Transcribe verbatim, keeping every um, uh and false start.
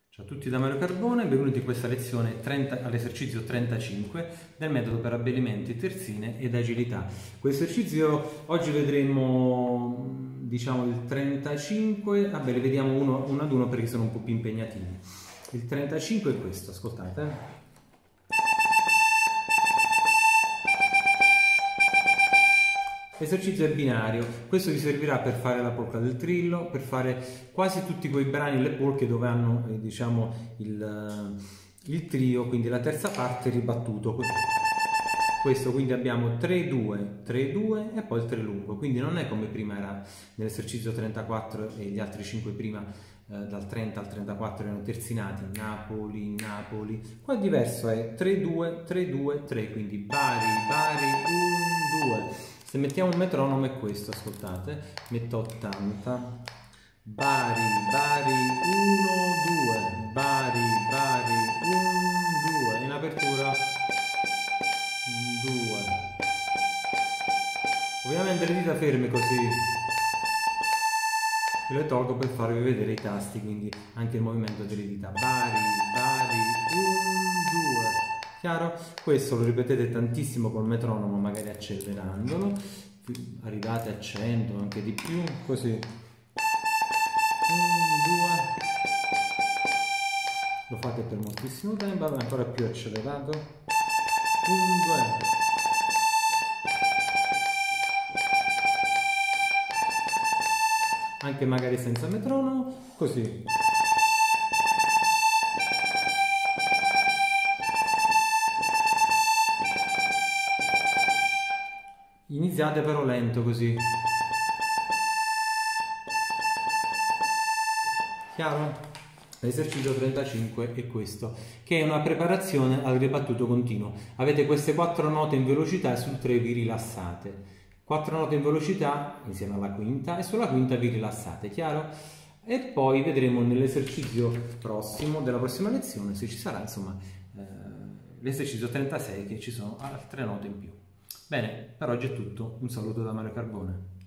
Ciao a tutti da Mario Carbone, benvenuti in questa lezione all'esercizio trentacinque del metodo per abbellimenti, terzine ed agilità. Questo esercizio oggi vedremo, diciamo, il trentacinque, vabbè, li vediamo uno, uno ad uno perché sono un po' più impegnativi. Il trentacinque è questo, ascoltate. L'esercizio è binario, questo vi servirà per fare la polca del trillo, per fare quasi tutti quei brani e le polche dove hanno eh, diciamo il, il trio, quindi la terza parte ribattuto. Questo quindi abbiamo tre due, tre due e poi il tre lungo, quindi non è come prima era nell'esercizio trentaquattro e gli altri cinque prima eh, dal trenta al trentaquattro erano terzinati, Napoli, Napoli. Qua il diverso è tre due, tre due, tre, quindi Bari, Bari, uno, due. Se mettiamo un metronomo è questo, ascoltate, metto ottanta, Bari, Bari, uno, due, Bari, Bari, uno, due, in apertura, due. Ovviamente le dita ferme così, io le tolgo per farvi vedere i tasti, quindi anche il movimento delle dita, Bari, Bari, uno, due. Chiaro? Questo lo ripetete tantissimo col metronomo, magari accelerandolo, arrivate a cento, anche di più, così. uno, due. Lo fate per moltissimo tempo, ancora più accelerato. uno, due. Anche magari senza metronomo, così. Iniziate però lento così. Chiaro? L'esercizio trentacinque è questo, che è una preparazione al ribattuto continuo. Avete queste quattro note in velocità e sul tre vi rilassate. Quattro note in velocità insieme alla quinta e sulla quinta vi rilassate, chiaro? E poi vedremo nell'esercizio prossimo, della prossima lezione, se ci sarà, insomma, eh, l'esercizio trentasei, che ci sono altre note in più. Bene, per oggi è tutto, un saluto da Mario Carbone.